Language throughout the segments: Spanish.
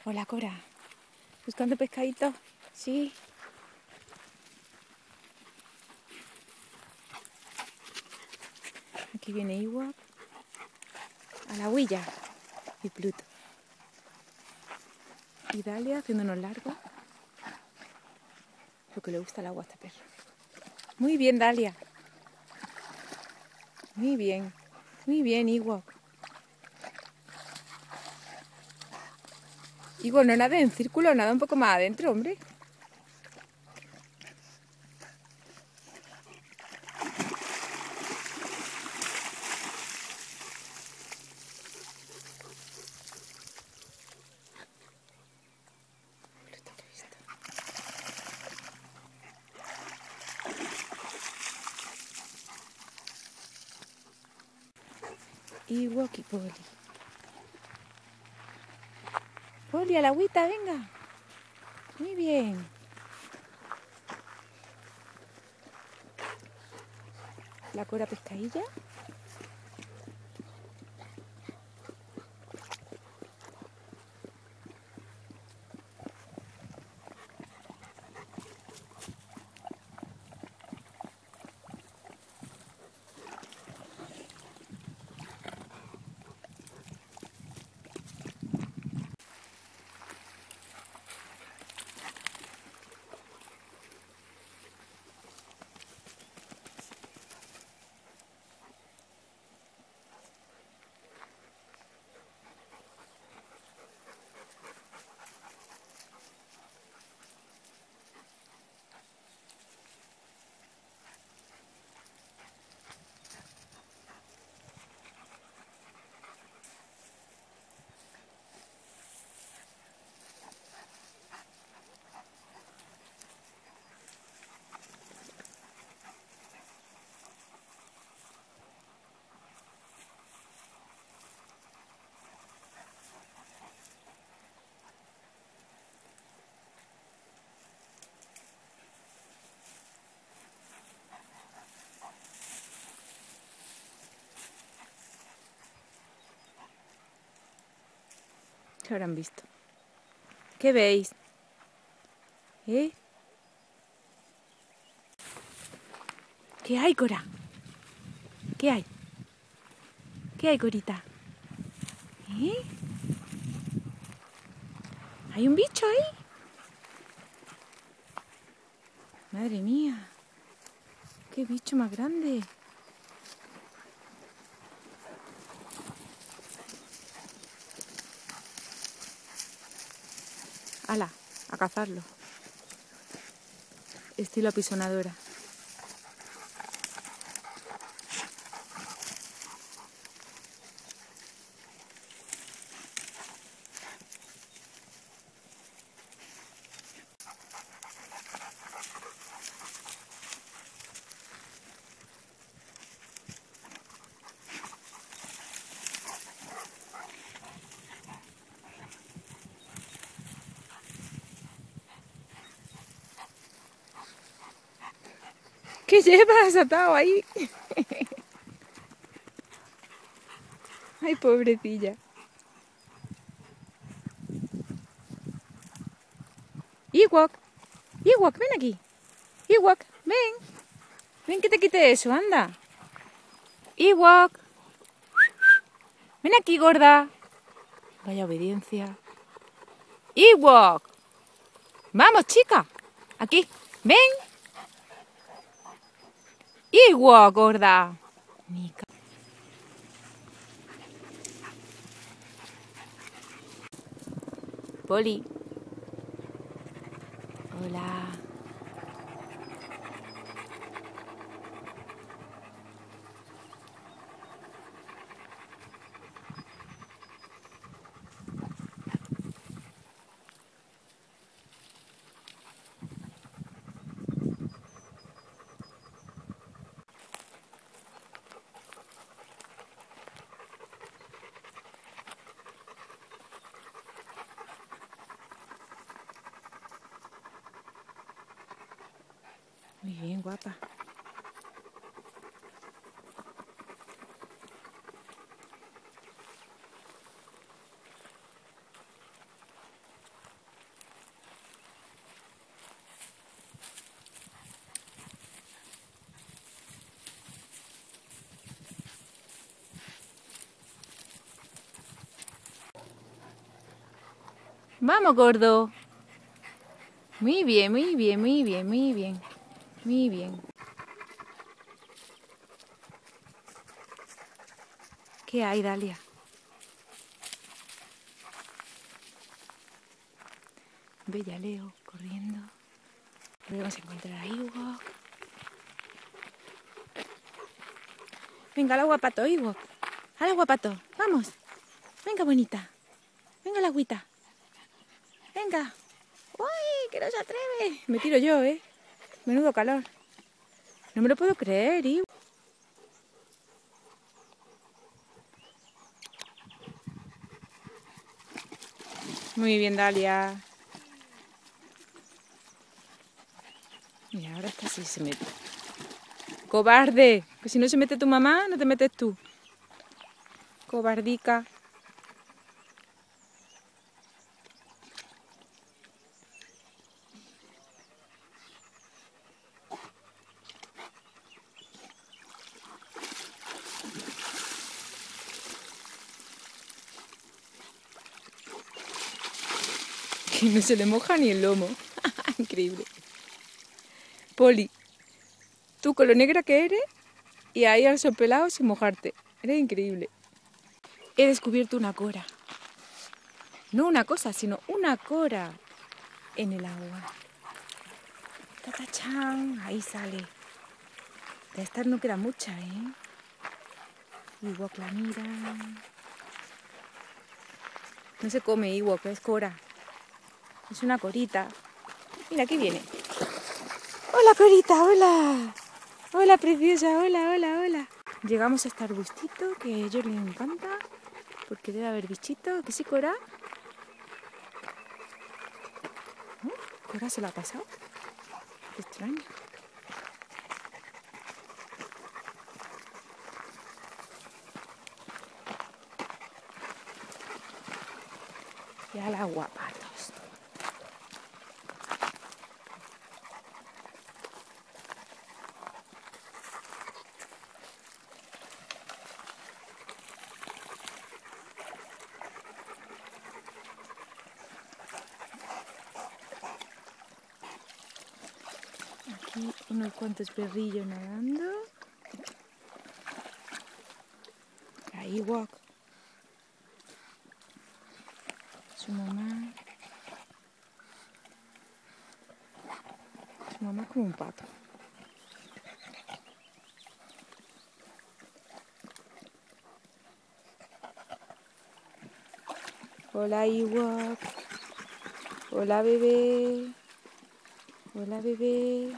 Hola, Cora. ¿Buscando pescadito? Sí. Aquí viene Ewok a la huilla y Pluto. Y Dalia haciéndonos largos. Lo que le gusta el agua a este perro. Muy bien, Dalia. Muy bien. Muy bien, Ewok. Ewok, no nada en círculo, nada un poco más adentro, hombre. Pluto, ¿qué he visto? Ewok y Poli. Poli, a la agüita, venga. Muy bien. La Cora pescadilla. ¿Qué habrán visto? ¿Qué veis? ¿Eh? ¿Qué hay, Cora? ¿Qué hay? ¿Qué hay, Corita? ¿Eh? ¿Hay un bicho ahí? Madre mía. ¡Qué bicho más grande! ¡Hala! A cazarlo. Estilo apisonadora. ¿Qué llevas atado ahí? Ay, pobrecilla. Ewok, Ewok, ven aquí. Ewok, ven. Ven que te quite eso, anda. Ewok. Ven aquí, gorda. Vaya obediencia. Ewok. Vamos, chica. Aquí. Ven. Ewok, gorda. Poli. Hola. Muy bien, guapa. Vamos, gordo. Muy bien, muy bien, muy bien, muy bien. Muy bien. ¿Qué hay, Dalia? Ve ya Leo corriendo. Podemos encontrar a Ewok. Venga, al agua pato, Ewok. Al agua pato. Vamos. Venga, bonita. Venga, la agüita. Venga. ¡Uy! ¡Que no se atreve! Me tiro yo, ¿eh? Menudo calor. No me lo puedo creer, Ewok. Muy bien, Dalia. Mira, ahora esta sí se mete. ¡Cobarde! Que si no se mete tu mamá, no te metes tú. Cobardica. Que no se le moja ni el lomo. Increíble. Poli, tú con lo negra que eres y ahí al sol pelado sin mojarte. Eres increíble. He descubierto una cora. No una cosa, sino una cora en el agua. ¡Tatachán! Ahí sale. De estas no queda mucha, ¿eh? Ewok la mira. No se come Ewok, es cora. Es una corita. Mira, aquí viene. ¡Hola, corita! ¡Hola! ¡Hola, preciosa! ¡Hola, hola, hola! Llegamos a este arbustito que a ellos les encanta. Porque debe haber bichitos. ¿Que sí, Cora? ¿Cora se lo ha pasado? Qué extraño. Y al agua, patos. Aquí unos cuantos perrillos nadando. Ahí, Ewok. Su mamá. Su mamá es como un pato. Hola, Ewok. Hola, bebé. Hola, bebé.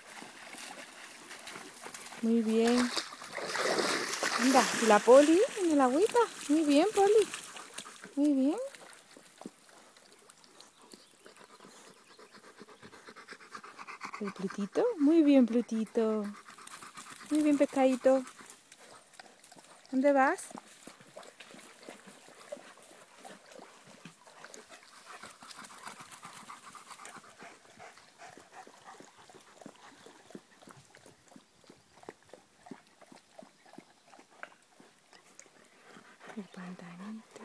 Muy bien. Anda, ¿y la Poli en el agüita? Muy bien, Poli. Muy bien. ¿El Plutito? Muy bien, Plutito. Muy bien, pescadito. ¿Dónde vas? El pantanito.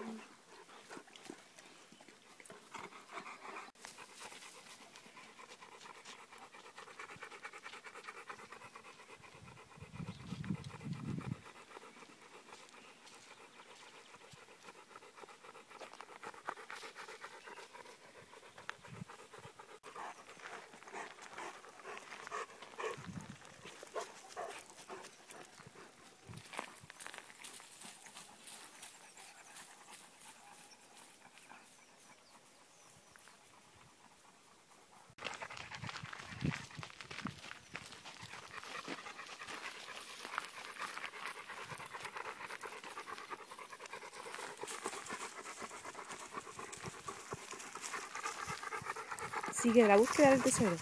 Sigue la búsqueda del tesoro.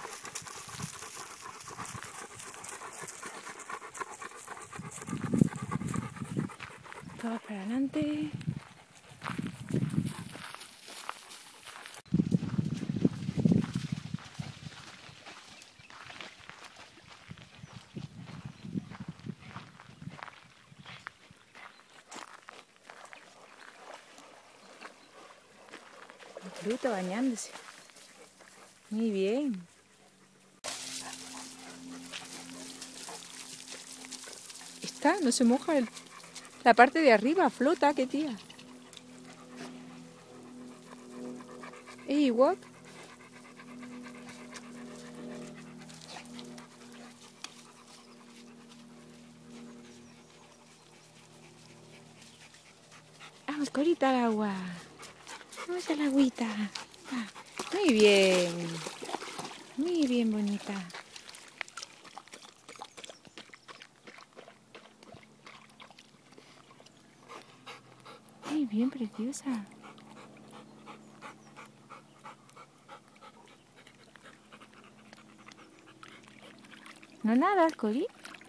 Todo para adelante. La fruta bañándose. Muy bien. Está, no se moja la parte de arriba, flota, qué tía. What? Vamos, Corita, al agua. Vamos a la agüita. Muy bien. Muy bien, bonita. Muy bien, preciosa. No nadas, Cori.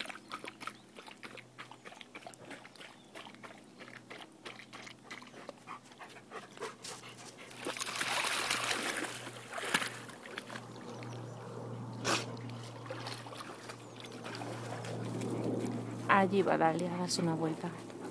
Allí va a darse una vuelta.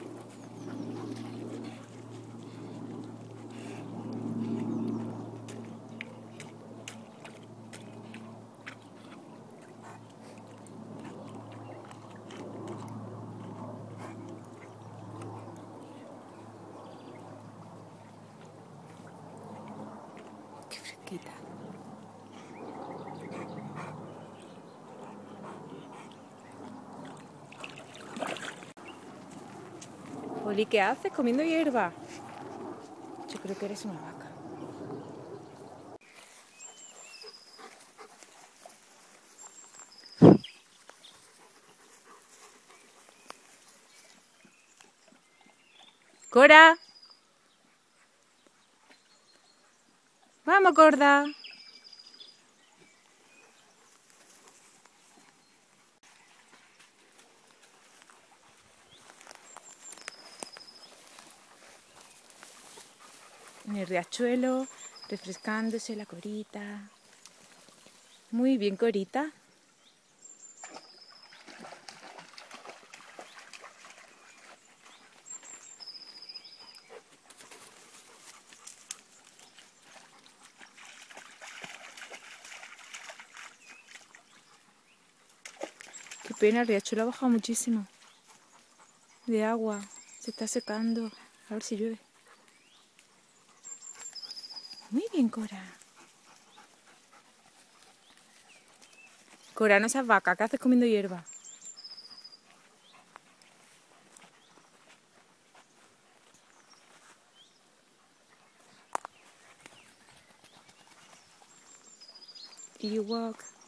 Qué fresquita. Poli, ¿qué haces comiendo hierba? Yo creo que eres una vaca. ¡Cora! ¡Vamos, gorda! En el riachuelo, refrescándose la Corita. Muy bien, Corita. Qué pena, el riachuelo ha bajado muchísimo de agua. Se está secando. A ver si llueve. Muy bien, Cora. Cora, no seas vaca. ¿Qué haces comiendo hierba? Ewok.